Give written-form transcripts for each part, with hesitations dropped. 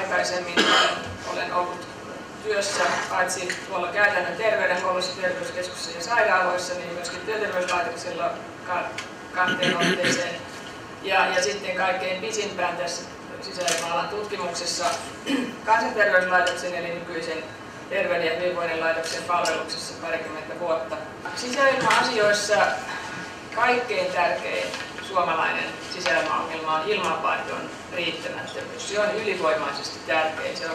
aikaisemmin olen ollut työssä paitsi tuolla käytännön terveydenhuollossa, terveyskeskuksissa ja sairaaloissa, niin myöskin työterveyslaitoksella kahteen otteeseen. Ja sitten kaikkein pisimpään tässä sisäilma-alan tutkimuksessa Kansanterveyslaitoksen eli nykyisen Terveyden ja hyvinvoinnin laitoksen palveluksessa parikymmentä vuotta. Sisäilma-asioissa kaikkein tärkein suomalainen sisäilmaongelma on ilmanvaihdon riittämättömyys. Se on ylivoimaisesti tärkein. Se on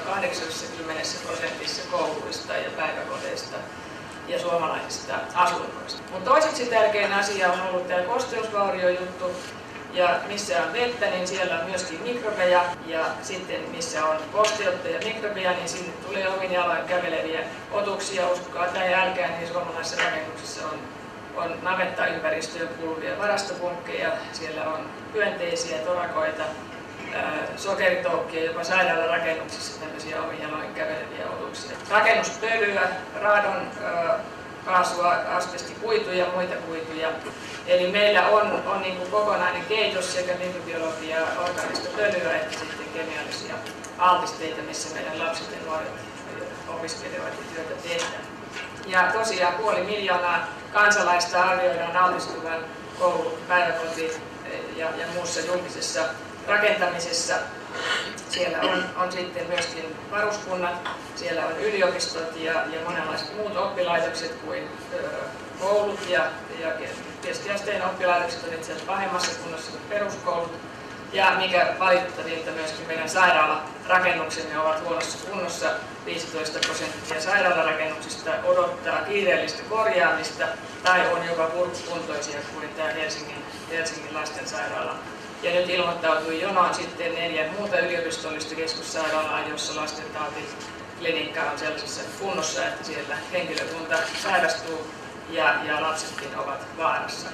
80% kouluista ja päiväkodeista ja suomalaisista asunnoista. Mutta toiseksi tärkein asia on ollut tämä kosteusvauriojuttu. Ja missä on vettä, niin siellä on myöskin mikrobeja. Ja sitten missä on kosteutta ja mikrobeja, niin sinne tulee omin jaloin käveleviä otuksia. Uskokaa tai älkää, niin suomalaisissa rakennuksissa on navettaympäristöön kuuluvia varastopunkkeja. Siellä on hyönteisiä, torakoita, sokeritoukkia, jopa sairaalarakennuksissa tämmöisiä omin jaloin käveleviä otuksia. Rakennuspölyä, radon, kaasua, asbestikuituja ja muita kuituja. Eli meillä on niin kuin kokonainen keitos sekä mikrobiologiaa, orgaanista pölyä että sitten kemiallisia altisteita, missä meidän lapset ja nuoret opiskelevat ja työtä tehdään. Ja tosiaan 500 000 kansalaista arvioidaan altistuvan koulu-, päiväkoti- ja muussa julkisessa rakentamisessa. Siellä on sitten myöskin varuskunnat, siellä on yliopistot ja monenlaiset muut oppilaitokset kuin koulut ja keskiasteen oppilaitokset on itse asiassa pahemmassa kunnossa kuin peruskoulut. Ja mikä valitettavinta, myöskin meidän sairaalarakennuksemme ovat huonossa kunnossa. 15% sairaalarakennuksista odottaa kiireellistä korjaamista tai on jopa purkukuntoisia kuin tämä Helsingin lastensairaala. Ja nyt ilmoittautui jonoon sitten 4 muuta yliopistollista keskussairaalaa, jossa lastentautiklinikka on sellaisessa kunnossa, että siellä henkilökunta sairastuu ja lapsetkin ovat vaarassa.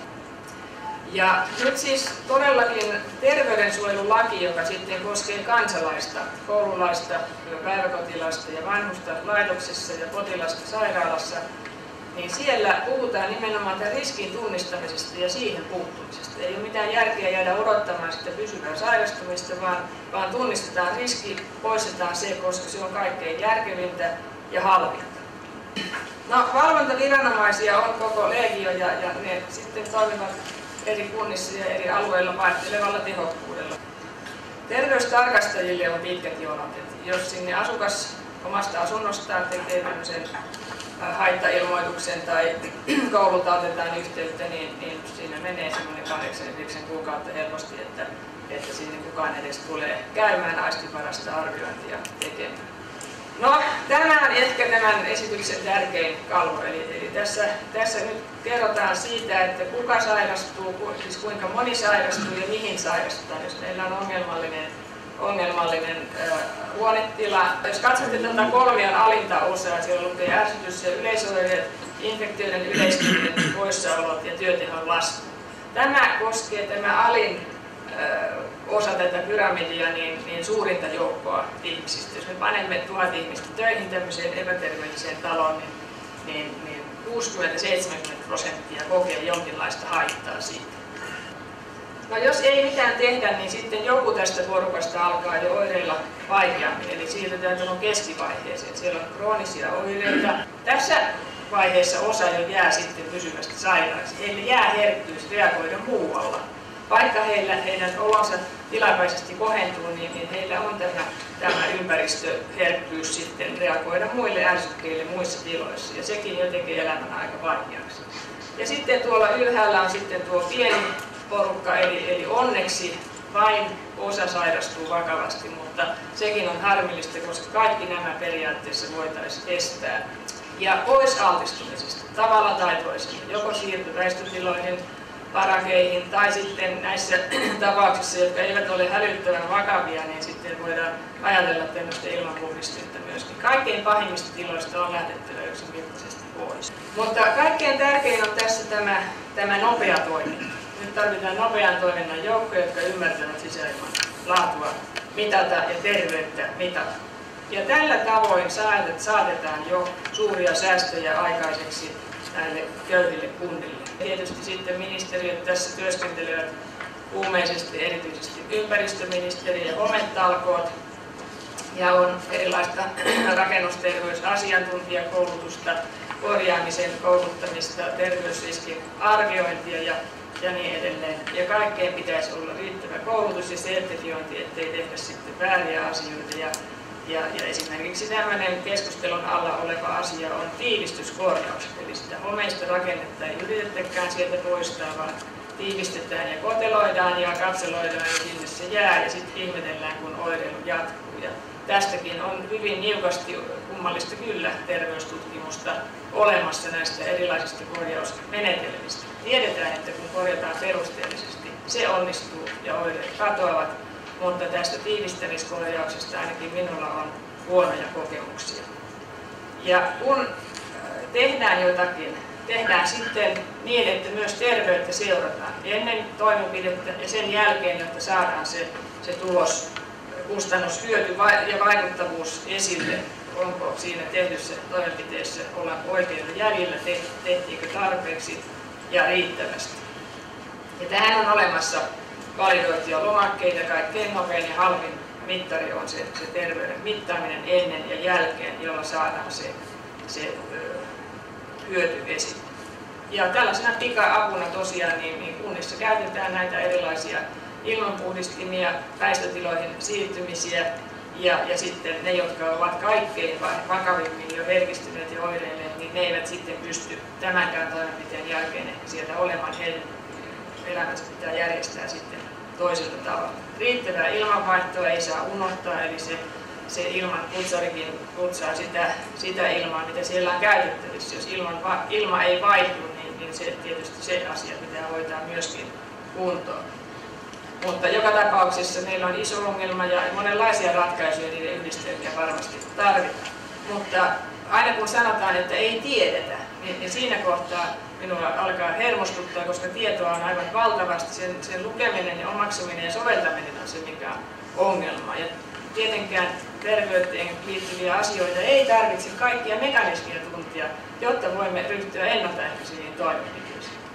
Ja nyt siis todellakin terveydensuojelulaki, joka sitten koskee kansalaista, koululaista, päiväkotilasta ja vanhusta laitoksessa ja potilasta sairaalassa, niin siellä puhutaan nimenomaan tämän riskin tunnistamisesta ja siihen puuttumisesta. Ei ole mitään järkeä jäädä odottamaan sitä pysyvää sairastumista, vaan tunnistetaan riski, poistetaan se, koska se on kaikkein järkevintä ja halvinta. No, valvontaviranomaisia on koko legio ja ne sitten toimivat eri kunnissa ja eri alueilla vaihtelevalla tehokkuudella. Terveystarkastajille on pitkät jonot. Jos sinne asukas omasta asunnostaan tekee tämmöisen haittailmoituksen tai koululta otetaan yhteyttä, niin siinä menee semmoinen 8-9 kuukautta helposti, että sinne kukaan edes tulee käymään aistiparasta arviointia tekemään. No, tämä on ehkä tämän esityksen tärkein kalvo, eli tässä nyt kerrotaan siitä, että kuka sairastuu, siis kuinka moni sairastuu ja mihin sairastutaan, jos meillä on ongelmallinen huonetila. Jos katsotte tätä kolmion alinta osaa, siellä lukee ärsytys ja yleisoireet, infektioiden yleistyminen, poissaolot ja työtehon lasku. Tämä koskee tämä alin osa tätä pyramidia niin suurinta joukkoa ihmisistä. Jos me panemme 1000 ihmistä töihin tämmöiseen epäterveelliseen taloon, niin 60-70% kokee jonkinlaista haittaa siitä. No, jos ei mitään tehdä, niin sitten joku tästä porukasta alkaa jo oireilla vaikeammin, eli siirrytään tuohon keskivaiheeseen. Siellä on kroonisia oireita. Tässä vaiheessa osa jo jää sitten pysyvästi sairaaksi. Heille jää herkkyys reagoida muualla. Vaikka heidän olonsa tilapäisesti kohentuu, niin heillä on tämä ympäristöherkkyys sitten reagoida muille ärsykkeille muissa tiloissa, ja sekin jo tekee elämän aika vaikeaksi. Ja sitten tuolla ylhäällä on sitten tuo pieni porukka, eli onneksi vain osa sairastuu vakavasti, mutta sekin on harmillista, koska kaikki nämä periaatteessa voitaisiin estää. Ja pois altistumisesta, tavalla tai toisella, joko siirtyy väistötiloihin, parakeihin tai sitten näissä tapauksissa, jotka eivät ole hälyttävän vakavia, niin sitten voidaan ajatella tämmöistä ilmanpuhdistetta myöskin. Kaikkein pahimmista tiloista on lähdettävä yksinkertaisesti pois. Mutta kaikkein tärkein on tässä tämä nopea toiminta. Nyt tarvitaan nopean toiminnan joukkoja, jotka ymmärtävät sisäilman laatua mitata ja terveyttä mitata. Ja tällä tavoin saatetaan jo suuria säästöjä aikaiseksi näille köyhille kunnille. Tietysti sitten ministeriöt tässä työskentelevät kuumeisesti, erityisesti ympäristöministeriö ja hometalkoot. ja on erilaista rakennusterveysasiantuntijakoulutusta, korjaamisen kouluttamista, terveysriskin arviointia ja niin edelleen. Ja kaikkeen pitäisi olla riittävä koulutus ja sertifiointi, ettei tehdä sitten vääriä asioita. Ja esimerkiksi tämmöinen keskustelun alla oleva asia on tiivistyskorjaus, eli sitä homeista rakennetta ei yritetäkään sieltä poistaa, vaan tiivistetään ja koteloidaan ja katseloidaan ja sinne se jää ja sitten ihmetellään, kun oireilu jatkuu. Ja tästäkin on hyvin niukasti, kummallista kyllä, terveystutkimusta olemassa näistä erilaisista korjausmenetelmistä. Tiedetään, että kun korjataan perusteellisesti, se onnistuu ja oireet katoavat, mutta tästä tiivistämiskorjauksesta ainakin minulla on huonoja kokemuksia. Ja kun tehdään jotakin, tehdään sitten niin, että myös terveyttä seurataan ennen toimenpidettä ja sen jälkeen, jotta saadaan se tulos, kustannus, hyöty ja vaikuttavuus esille. Onko siinä tehdyssä toimenpiteessä, ollaanko oikeilla jäljellä, tehtiinkö tarpeeksi ja riittävästi. Ja tähän on olemassa validoituja lomakkeita. Kaikkein nopein ja halvin mittari on se terveyden mittaaminen ennen ja jälkeen, jolla saadaan se hyöty esille. Ja tällaisena pika-apuna tosiaan niin kunnissa käytetään näitä erilaisia ilmanpuhdistimia, väistötiloihin siirtymisiä ja sitten ne, jotka ovat kaikkein vakavimmin jo herkistyneet ja oireilleet, niin ne eivät sitten pysty tämänkään toimenpiteen jälkeen ehkä sieltä olemaan. Heidän elämänsä pitää järjestää sitten toisella tavalla. Riittävää ilmanvaihtoa ei saa unohtaa, eli se ilman putsarikin putsaa sitä ilmaa, mitä siellä on käytettävissä. Jos ilma ei vaihdu, niin se tietysti se asia pitää hoitaa myöskin kuntoon. Mutta joka tapauksessa meillä on iso ongelma ja monenlaisia ratkaisuja, niiden yhdistelmiä varmasti tarvitaan. Mutta aina kun sanotaan, että ei tiedetä, niin siinä kohtaa minua alkaa hermostuttaa, koska tietoa on aivan valtavasti. Sen lukeminen ja omaksuminen ja soveltaminen on se, mikä on ongelma. Ja tietenkään terveyteen liittyviä asioita ei tarvitse kaikkia mekanismia tuntia, jotta voimme ryhtyä ennaltaehkäiseviin toimenpiteisiin.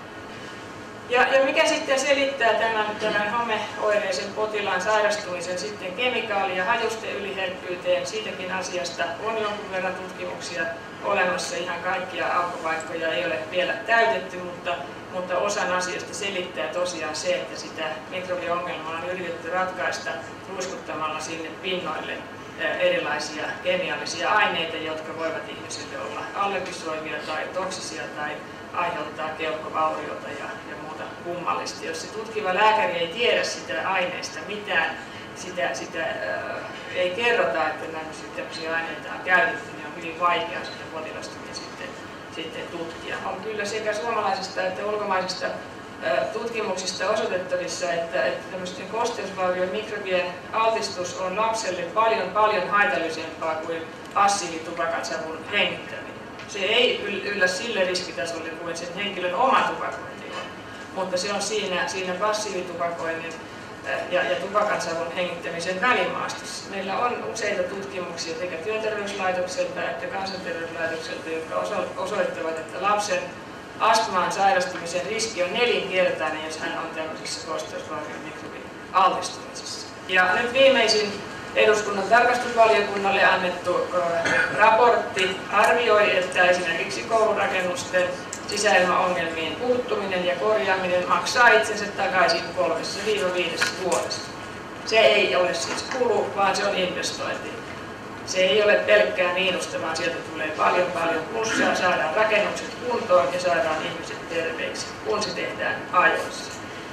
Ja mikä sitten selittää tämän homeoireisen potilaan sairastumisen sitten kemikaali- ja hajusteyliherkkyyteen, siitäkin asiasta on jonkun verran tutkimuksia olemassa, ihan kaikkia aukkopaikkoja ei ole vielä täytetty, mutta osan asiasta selittää tosiaan se, että sitä mikrobiongelmaa on yritetty ratkaista ruiskuttamalla sinne pinnoille erilaisia kemiallisia aineita, jotka voivat ihmisille olla allergisoivia tai toksisia tai aiheuttaa keuhkovauriota ja muuta kummallista. Jos se tutkiva lääkäri ei tiedä sitä aineesta mitään, sitä ei kerrota, että tämmöisiä aineita on käytetty, niin on hyvin vaikea sitä potilasta sitten tutkia. On kyllä sekä suomalaisista että ulkomaisista tutkimuksista osoitettavissa, että tämmöisten kosteusvaurioiden mikrobien altistus on lapselle paljon haitallisempaa kuin passiivitupakan hengittäminen. Se ei yllä sille riskitasolle kuin sen henkilön oma tupakointi on, mutta se on siinä passiivitupakoinnin ja tupakansavun hengittämisen välimaastossa. Meillä on useita tutkimuksia sekä työterveyslaitokselta että kansanterveyslaitokselta, jotka osoittavat, että lapsen astmaan sairastumisen riski on 4-kertainen, jos hän on tämmöisessä kosteusvaurion mikrobialtistumisessa. Ja nyt viimeisin eduskunnan tarkastusvaliokunnalle annettu raportti arvioi, että esimerkiksi koulurakennusten sisäilmaongelmiin puuttuminen ja korjaaminen maksaa itsensä takaisin 3–5 vuodessa. Se ei ole siis kulu, vaan se on investointi. Se ei ole pelkkää miinusta, vaan sieltä tulee paljon plussaa, saadaan rakennukset kuntoon ja saadaan ihmiset terveiksi, kun se tehdään ajoissa.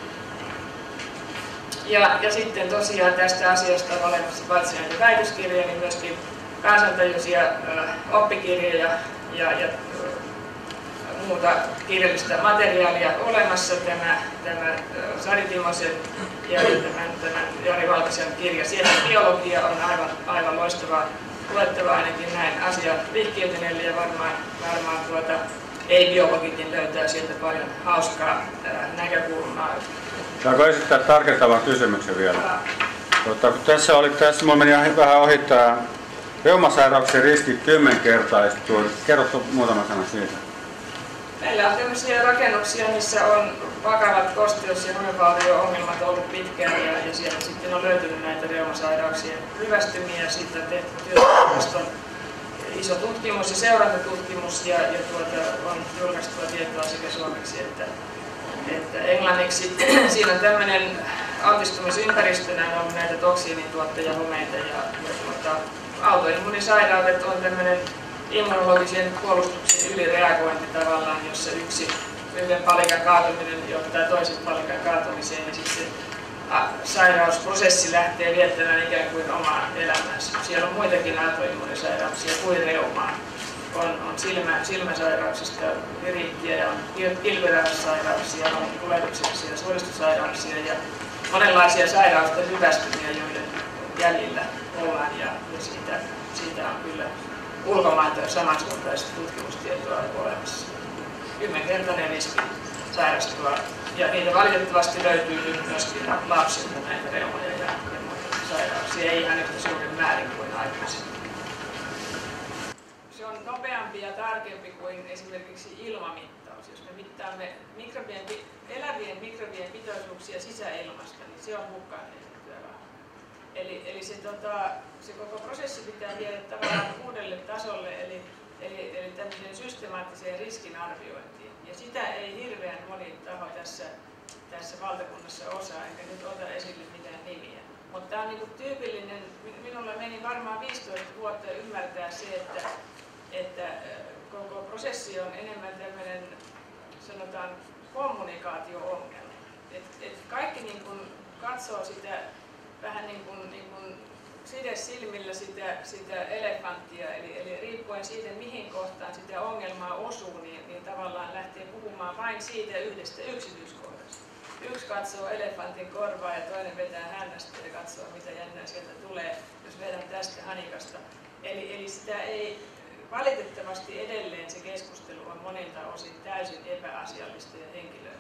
Ja sitten tosiaan tästä asiasta on olemassa paitsi näitä väitöskirjoja, niin myöskin kansantajuisia oppikirjoja ja muuta kirjallista materiaalia olemassa. Tämä Sari Timosen ja tämän Jari Valkasen kirja Siellä biologia on aivan loistavaa luettavaa ainakin näin asian vihkiytyneille ja varmaan ei-biologitkin löytää sieltä paljon hauskaa näkökulmaa. Saanko esittää tarkentavan kysymyksen vielä? Tässä meni vähän ohittaa reumasairauksien riski 10-kertaistuu. Kerrotko muutama sana siitä? Meillä on tämmöisiä rakennuksia, missä on vakavat kosteus- ja homevaurio-ongelmat ollut pitkään ja sieltä sitten on löytynyt näitä reumasairauksien ryvästymiä. Sitten on tehty työtoimiston iso tutkimus ja seurantatutkimus ja on julkaistua tietoa sekä suomeksi että englanniksi. Siinä on tämmöinen altistumisympäristönä on ollut näitä toksiinituottajahomeita ja autoimmunisairaudet on tämmöinen immunologisen puolustuksen ylireagointi tavallaan, jossa yhden palikan kaatuminen johtaa toisen palikan kaatumiseen ja sitten sairausprosessi lähtee viettämään ikään kuin omaa elämäänsä. Siellä on muitakin autoimmunisairauksia kuin reumaa. On silmäsairauksista viriittiä ja on kilpirauhassairauksia, on kuljetuksellisia suoristosairauksia ja monenlaisia sairausten hyvästymiä, joiden jäljillä ollaan ja siitä on kyllä ulkomailta samansuuntaista tutkimustietoa olemassa. 10-kertainen riski sairastua ja niitä valitettavasti löytyy nyt myöskin lapsilta näitä reumoja ja muita sairauksia, ei ihan yhtä suurin määrin kuin aikaisemmin. Se on nopeampi ja tarkempi kuin esimerkiksi ilmamittaus. Jos me mittaamme elävien mikrobien pitoisuuksia sisäilmasta, niin se on hukkaan heitettyä rahaa. Eli se koko prosessi pitää viedä tavallaan uudelle tasolle, eli tämmöiseen systemaattiseen riskinarviointiin. Ja sitä ei hirveän moni taho tässä valtakunnassa osaa, enkä nyt ota esille mitään nimiä. Mutta tämä on niinku tyypillinen, minulla meni varmaan 15 vuotta ymmärtää se, että koko prosessi on enemmän tämmöinen, sanotaan, kommunikaatio-ongelma. Et kaikki niin kun katsoo sitä vähän niin kuin sidesilmillä sitä elefanttia, eli riippuen siitä, mihin kohtaan sitä ongelmaa osuu, niin tavallaan lähtee puhumaan vain siitä yhdestä yksityiskohdasta. Yksi katsoo elefantin korvaa ja toinen vetää hännästä ja katsoo, mitä jännää sieltä tulee, jos vedän tästä hanikasta. Eli sitä ei valitettavasti edelleen se keskustelu on monilta osin täysin epäasiallista ja henkilöön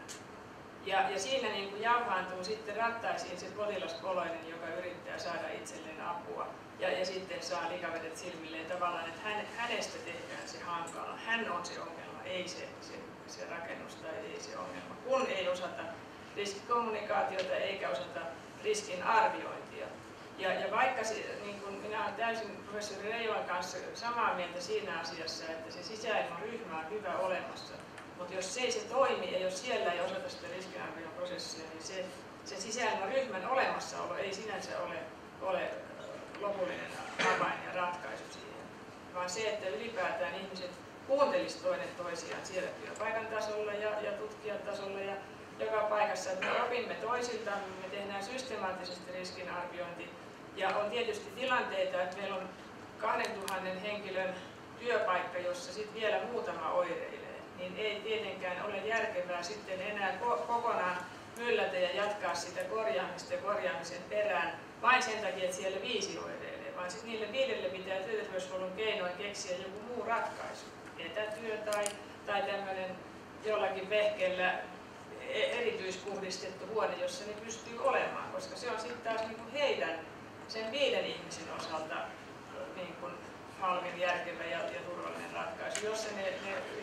menevää. Ja siinä niin kuin jauhaantuu sitten rattaisiin se potilaspoloinen, joka yrittää saada itselleen apua ja sitten saa likavedet silmilleen tavallaan, että hänestä tehdään se hankala. Hän on se ongelma, ei se rakennus tai ei se ongelma, kun ei osata riskikommunikaatiota eikä osata riskin arviointia. Ja vaikka niin kun minä olen täysin professori Reijolan kanssa samaa mieltä siinä asiassa, että se sisäilmaryhmä on hyvä olemassa, mutta jos se toimi ja jos siellä ei osata sitä riskinarvion prosessia, niin se sisäilmaryhmän olemassaolo ei sinänsä ole lopullinen avain ja ratkaisu siihen, vaan se, että ylipäätään ihmiset kuuntelisivat toinen toisiaan siellä työpaikan tasolla ja tutkijatasolla ja joka paikassa, että me opimme toisiltamme, me tehdään systemaattisesti riskinarviointi ja on tietysti tilanteita, että meillä on 2000 henkilön työpaikka, jossa sitten vielä muutama oireilee, niin ei tietenkään ole järkevää sitten enää kokonaan myllätä ja jatkaa sitä korjaamista ja korjaamisen perään vain sen takia, että siellä 5 oireilee, vaan sitten niille 5 pitää työterveyshuollon keinoin keksiä joku muu ratkaisu, etätyö tai tämmöinen jollakin vehkeellä erityispuhdistettu huone, jossa ne pystyy olemaan, koska se on sitten taas niin kuin heidän, sen 5 ihmisen osalta niin kuin halvin, järkevä ja turvallinen ratkaisu, jossa ne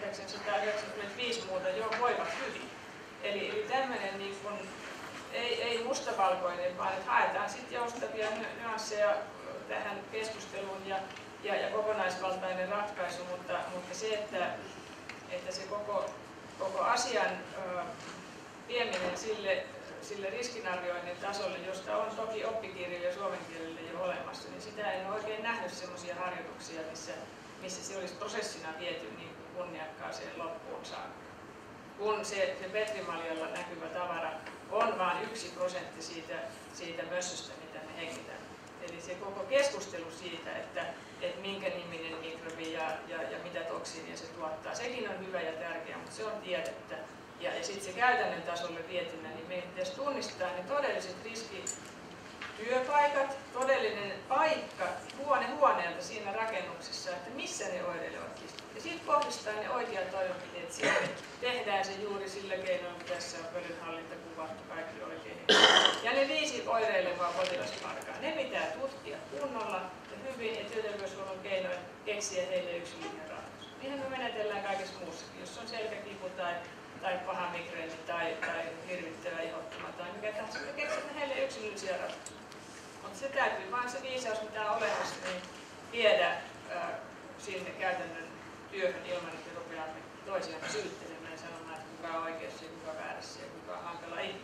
995 muuta jo voivat hyvin. Eli tämmöinen niin kuin, ei mustavalkoinen, vaan että haetaan sitten joustavia nyansseja tähän keskusteluun ja kokonaisvaltainen ratkaisu, mutta se, että se koko asian vieminen sille riskinarvioinnin tasolle, josta on toki oppikirjoja suomen kielellä jo olemassa, niin sitä en ole oikein nähnyt sellaisia harjoituksia, missä se olisi prosessina viety niin kunniakkaaseen loppuun saakka. Kun se Petrimaljalla näkyvä tavara on vain 1% siitä mössöstä, mitä me hengitään. Eli se koko keskustelu siitä, että minkä niminen mikrobi ja mitä toksiinia se tuottaa, sekin on hyvä ja tärkeä, mutta se on tiedettä. Ja sitten se käytännön tasolle vietynä, niin meidän pitäisi tunnistaa ne todelliset riskityöpaikat, todellinen paikka huoneelta siinä rakennuksessa, että missä ne oireilevat. Ja sitten kohdistaa ne oikeat toimenpiteet siihen. Tehdään se juuri sillä keinoin, mitä tässä on pölynhallinta kuvattu kaikki oikein. Ja ne 5 oireilevaa potilasparkaa, ne pitää tutkia kunnolla ja hyvin ja työterveyshuollon keinoin keksiä heille yksilöllinen ratkaisu. Niinhän me menetellään kaikessa muussakin. Jos on selkäkipu tai paha migreeni tai hirvittävä ihottuma tai mikä tahansa, me keksimme heille yksilöllisiä ratkaisuja. Mutta se täytyy vaan se viisaus, mitä on olemassa, niin viedä sinne käytännön työhön ilman, että rupeamme toisiaan syyttelemään ja sanomaan, että kuka on oikeassa ja kuka väärässä ja kuka on hankala ihminen.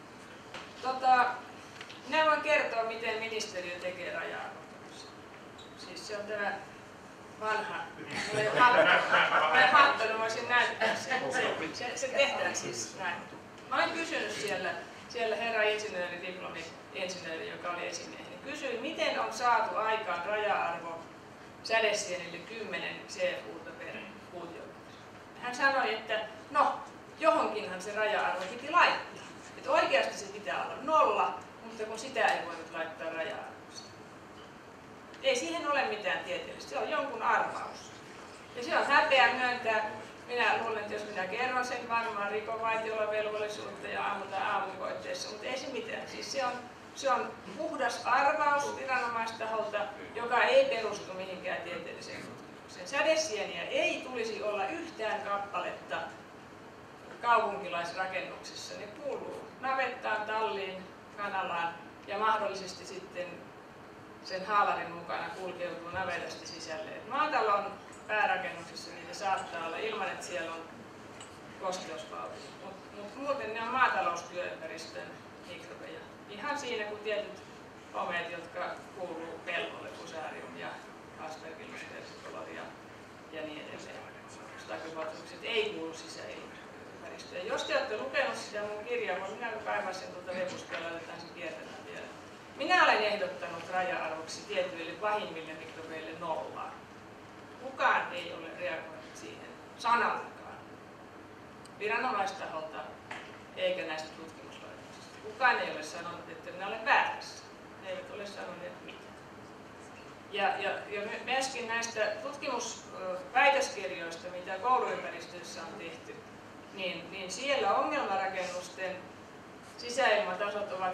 Minä voin kertoa, miten ministeriö tekee raja-arvottamista. Siis se on tämä vanha. Mä en hattanut, voisin näyttää sen. Se tehdään siis näin. Mä olen kysynyt siellä herra insinööri, diplomi-insinööri, joka oli esimiehi. Kysyin, miten on saatu aikaan raja-arvo sädesienille 10 CFU:ta per kuutiometri. Hän sanoi, että no, johonkinhan se raja-arvo piti laittaa. Että oikeasti se pitää olla 0, mutta kun sitä ei voinut laittaa raja-arvoksi. Ei siihen ole mitään tieteellistä, se on jonkun arvaus. Ja se on häpeä myöntää. Minä luulen, että jos minä kerron sen, varmaan rikon vaitiolovelvollisuutta ja ammutaan aamukoitteessa, mutta ei se mitään. Siis se on puhdas arvaus viranomaistaholta, joka ei perustu mihinkään tieteelliseen tutkimukseen. Sädesieniä ei tulisi olla yhtään kappaletta kaupunkilaisrakennuksissa. Ne kuuluu navettaan, talliin, kanalaan ja mahdollisesti sitten sen haalarin mukana kulkeutuu navetasta sisälle. Maatalon päärakennuksissa niitä saattaa olla ilman, että siellä on kosteusvalvonta. Mutta muuten ne on maataloustyöympäristön mikrobeja. Ihan siinä kuin tietyt homeet, jotka kuuluu pellolle, fusarium ja aspergillus versicolor ja niin edelleen. Stakybotrukset ei kuulu sisäilmaympäristöön. Jos te olette lukenut sitä mun kirjaa, minä kaivan sen tuolta webusta ja laitetaan sen kiertämään vielä. Minä olen ehdottanut raja-arvoksi tietyille pahimmille mikrobeille 0. Kukaan ei ole reagoinut siihen sanallakaan. Viranomaistaholta eikä näistä tutkimuslaitoksista. Kukaan ei ole sanonut, että minä olen väärässä. Ne eivät ole sanoneet mitään. Ja myöskin näistä tutkimusväitöskirjoista, mitä kouluympäristössä on tehty, niin siellä ongelmarakennusten sisäilmatasot ovat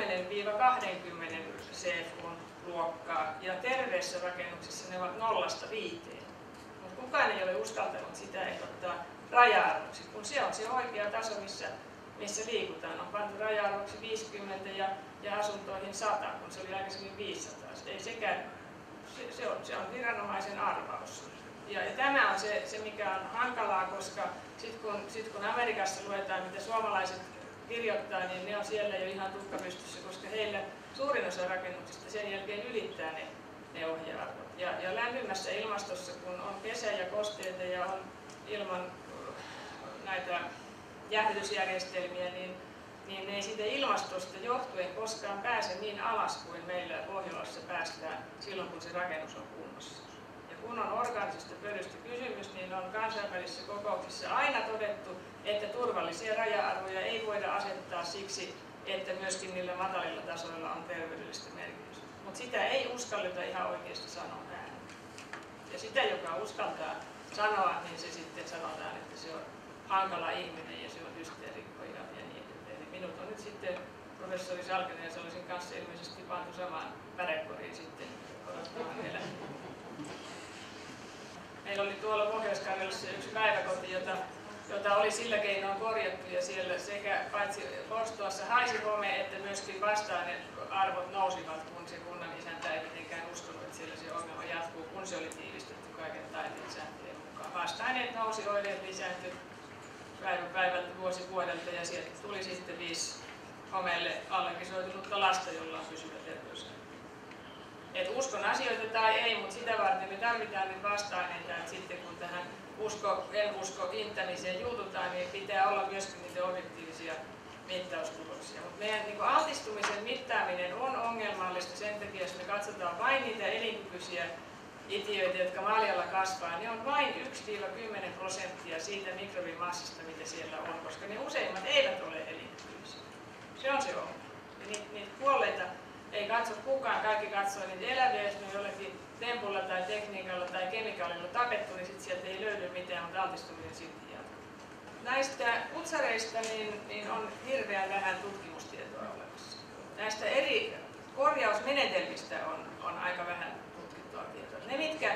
10-20 CFU:n luokkaa ja terveissä rakennuksissa ne ovat 0-5. Mutta kukaan ei ole uskaltanut sitä ehdottaa raja-arvoksi, kun se on se oikea taso, missä liikutaan. On pantu raja-arvoksi 50 ja asuntoihin 100, kun se oli aikaisemmin 500. Ei sekään, se on viranomaisen arvaus. Ja tämä on se, mikä on hankalaa, koska sit kun Amerikassa luetaan, mitä suomalaiset kirjoittaa, niin ne on siellä jo ihan tukkapystyssä, koska heillä suurin osa rakennuksista sen jälkeen ylittää ne ohjearvot. Ja lämpimässä ilmastossa, kun on kesä ja kosteita ja on ilman näitä jäähdytysjärjestelmiä, niin ne ei siitä ilmastosta johtuen koskaan pääse niin alas kuin meillä Pohjolassa päästään silloin, kun se rakennus on kunnossa. Ja kun on orgaanisesta pölystä kysymys, niin on kansainvälisissä kokouksissa aina todettu, että turvallisia raja-arvoja ei voida asettaa siksi, että myöskin niillä matalilla tasoilla on terveydellistä merkitystä. Mutta sitä ei uskalleta ihan oikeasti sanoa ääneen. Ja sitä, joka uskaltaa sanoa, niin se sitten sanotaan, että se on hankala ihminen ja se on hysteerikko ja niin edelleen. Eli minut on nyt sitten professori Salkenen ja Salosin kanssa ilmeisesti pantu samaan pärekoriin sitten odottamaan vielä. Meillä oli tuolla Pohjois-Karjalassa yksi päiväkoti, jota oli sillä keinoin korjattu ja siellä sekä paitsi porstuassa haisi home, että myöskin vasta-ainearvot nousivat, kun se kunnan isäntä ei mitenkään uskonut, että siellä se ongelma jatkuu, kun se oli tiivistetty kaiken taiteen sääntöjen mukaan. Vasta-aineet nousi, oireet lisääntyi päivältä vuosi vuodelta ja sieltä tuli sitten 5 homeelle allergisoitunutta lasta, jolla on pysyvä terveys. Et uskon asioita tai ei, mutta sitä varten me tarvitaan nyt vasta-aineita, että sitten kun tähän en usko intämiseen juututaan, niin pitää olla myöskin niitä objektiivisia mittaustuloksia. Mutta meidän niin altistumisen mittaaminen on ongelmallista sen takia, jos me katsotaan vain niitä elinkykyisiä itiöitä, jotka maljalla kasvaa, ne on vain 1-10% siitä mikrobimassasta, mitä siellä on, koska ne useimmat eivät ole elinkykyisiä. Se on se ongelma. Ja niitä kuolleita ei katso kukaan, kaikki katsoo niitä eläviä, jos ne on jollakin tempulla tai tekniikalla tai kemikaalilla tapettu, niin sitten sieltä ei löydy mitään, mutta altistuminen silti jatkuu. Näistä kutsareista niin on hirveän vähän tutkimustietoa olemassa. Näistä eri korjausmenetelmistä on aika vähän tutkittua tietoa. Ne, mitkä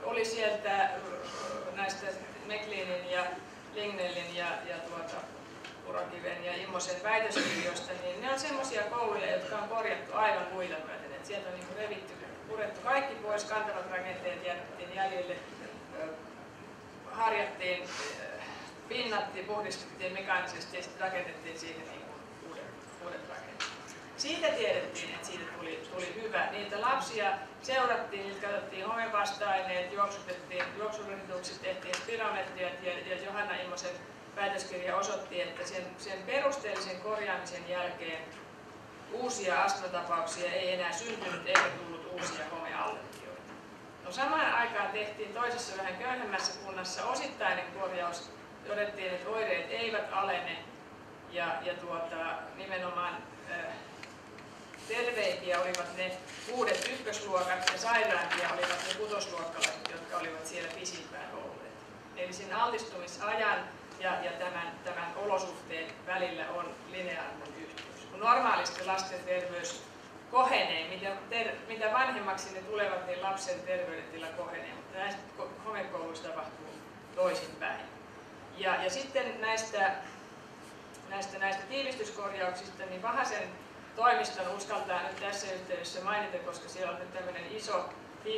oli sieltä näistä McLeanin ja Lignellin ja Urokiven ja Immosen väitöskirjoista, niin ne on semmoisia kouluja, jotka on korjattu aivan muita myöten. Et sieltä on niin revitty, purettu kaikki pois, kantavat rakenteet jätettiin jäljelle, harjattiin, pinnattiin, puhdistettiin mekaanisesti ja sitten rakennettiin siihen niin uudet rakenteet. Siitä tiedettiin, että siitä tuli hyvä. Niitä lapsia seurattiin, niitä katsottiin homevasta-aineet, juoksutettiin, juoksurasitukset, tehtiin spirometriat ja Johanna Immosen väitöskirja osoitti, että sen perusteellisen korjaamisen jälkeen uusia astmatapauksia ei enää syntynyt eikä tullut uusia homeallergioita. No, samaan aikaan tehtiin toisessa vähän köyhemmässä kunnassa osittainen korjaus. Todettiin, että oireet eivät alene ja nimenomaan terveimpiä olivat ne uudet ykkösluokat ja sairaampia olivat ne kutosluokkalaiset, jotka olivat siellä pisimpään olleet. Eli sen altistumisajan ja tämän olosuhteen välillä on lineaarinen yhteys. Kun normaalisti lasten terveys kohenee, mitä vanhemmaksi ne tulevat, niin lapsen terveydentila kohenee, mutta näistä homekouluissa tapahtuu toisinpäin. Ja sitten näistä tiivistyskorjauksista, niin Vahasen toimiston uskaltaa nyt tässä yhteydessä mainita, koska siellä on nyt tämmöinen iso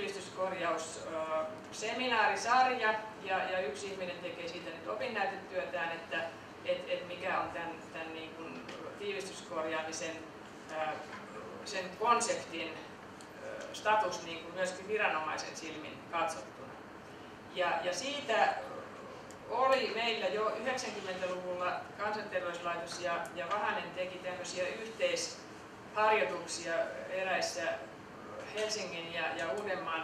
tiivistyskorjausseminaarisarja ja yksi ihminen tekee siitä nyt opinnäytetyötään, että mikä on tämän niin kuin tiivistyskorjaamisen sen konseptin status niin kuin myöskin viranomaisen silmin katsottuna. Ja siitä oli meillä jo 90-luvulla Kansanterveyslaitos ja Vahanen teki tämmöisiä yhteisharjoituksia eräissä Helsingin ja Uudenmaan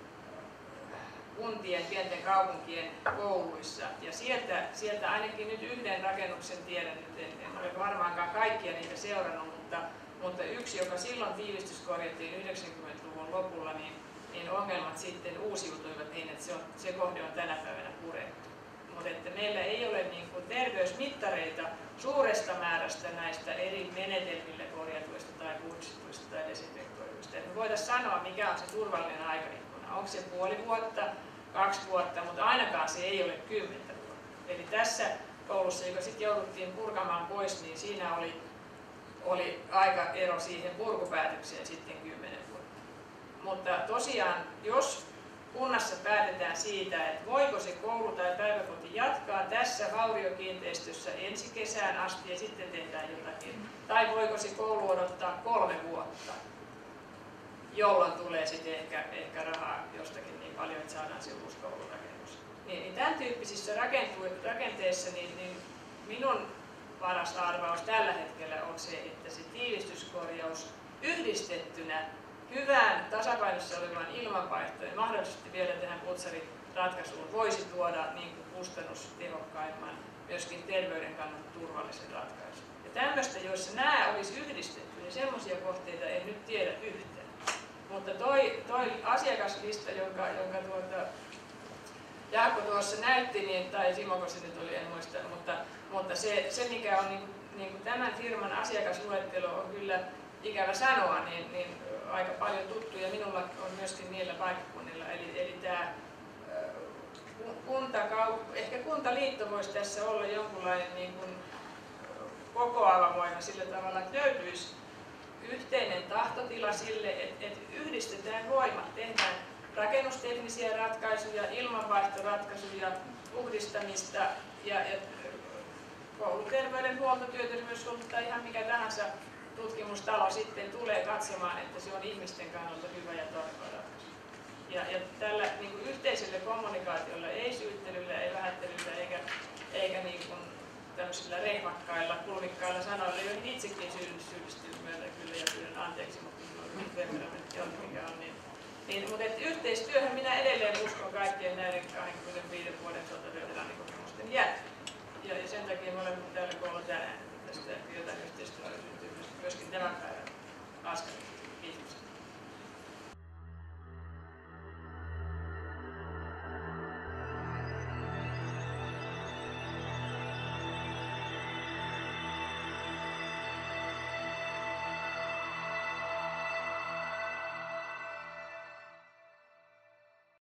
kuntien, pienten kaupunkien kouluissa. Ja sieltä ainakin nyt yhden rakennuksen tiedän, en ole varmaankaan kaikkia niitä seurannut, mutta yksi, joka silloin tiivistyskorjattiin 90-luvun lopulla, niin ongelmat sitten uusiutuivat niin, että se kohde on tänä päivänä purettu. Mutta että meillä ei ole niin kuin terveysmittareita suuresta määrästä näistä eri menetelmillä korjatuista tai puhdistetuista tai desinfektoiduista. Me voitaisiin sanoa, mikä on se turvallinen aikaikkuna. Onko se puoli vuotta, 2 vuotta, mutta ainakaan se ei ole 10 vuotta. Eli tässä koulussa, joka sitten jouduttiin purkamaan pois, niin siinä oli aika ero siihen purkupäätökseen sitten 10 vuotta. Mutta tosiaan, jos kunnassa päätetään siitä, että voiko se koulu tai päiväkoti jatkaa tässä vauriokiinteistössä ensi kesään asti ja sitten tehdään jotakin, tai voiko se koulu odottaa 3 vuotta, jolloin tulee sitten ehkä rahaa jostakin niin paljon, että saadaan se uusi koulurakennus. Niin tämän tyyppisissä rakenteissa niin minun paras arvaus tällä hetkellä on se, että se tiivistyskorjaus yhdistettynä hyvään tasapainossa olevaan ilmanvaihtoon ja mahdollisesti vielä tähän putsariratkaisuun voisi tuoda niin kuin kustannustehokkaimman, myöskin terveyden kannalta turvallisen ratkaisun. Ja tämmöistä, joissa nämä olisi yhdistetty, niin semmoisia kohteita en nyt tiedä yhtään. Mutta toi asiakaslista, jonka Jaakko tuossa näytti, niin, tai Simoko se nyt oli, en muista, mutta se mikä on niin kuin tämän firman asiakasluettelo on kyllä ikävä sanoa, niin aika paljon tuttuja minulla on myöskin niillä paikkakunnilla. Eli tämä ehkä kuntaliitto voisi tässä olla jonkunlainen niin kuin kokoava voima sillä tavalla, että löytyisi yhteinen tahtotila sille, että yhdistetään voimat, tehdään rakennusteknisiä ratkaisuja, ilmanvaihtoratkaisuja, puhdistamista ja kouluterveydenhuolto, työterveyshuolto tai ihan mikä tahansa tutkimustalo sitten tulee katsomaan, että se on ihmisten kannalta hyvä ja toimiva ratkaisu. Ja tällä niin kuin yhteisellä kommunikaatiolla, ei syyttelyllä, ei vähättelyllä eikä niin kuin tämmöisillä rehvakkailla, kulmikkailla sanoilla, joihin itsekin syyllistyy kyllä ja pyydän anteeksi, mutta temperamentti on mikä on. Mutta yhteistyöhön minä edelleen uskon kaikkien näiden 25 vuoden veteraanikokemusten jälkeen. Ja sen takia me olemme täällä koolla